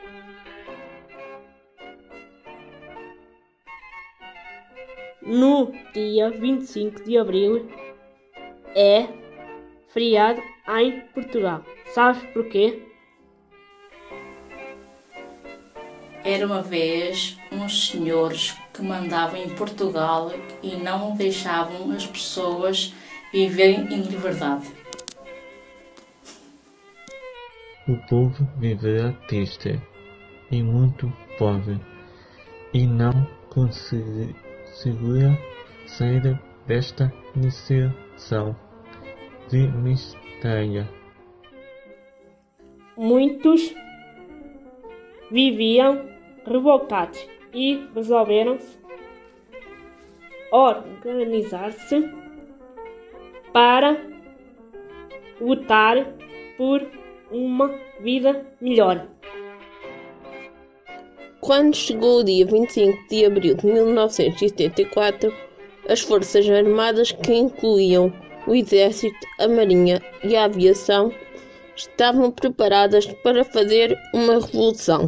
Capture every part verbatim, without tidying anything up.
No dia vinte e cinco de abril é feriado em Portugal. Sabes porquê? Era uma vez uns senhores que mandavam em Portugal e não deixavam as pessoas viverem em liberdade. O povo vivia triste e muito pobre, e não conseguia sair desta situação de miséria. Muitos viviam revoltados e resolveram organizar-se para lutar por uma vida melhor. Quando chegou o dia vinte e cinco de abril de mil novecentos e setenta e quatro, as Forças Armadas, que incluíam o Exército, a Marinha e a Aviação, estavam preparadas para fazer uma revolução.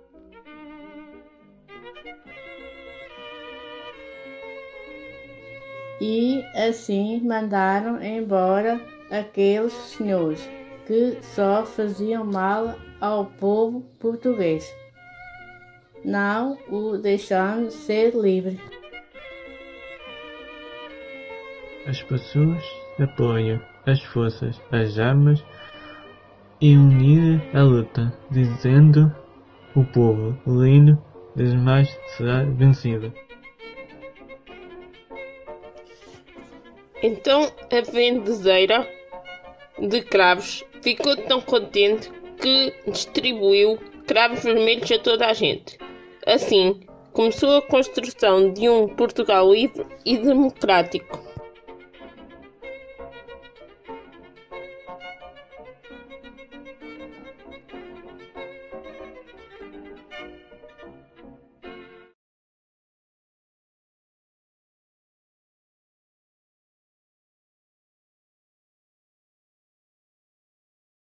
E assim mandaram embora aqueles senhores que só faziam mal ao povo português, não o deixando ser livre. As pessoas apoiam as forças, as armas e unir a luta, dizendo o povo lindo jamais será vencido. Então a vendezeira de cravos ficou tão contente que distribuiu cravos vermelhos a toda a gente. Assim, começou a construção de um Portugal livre e democrático.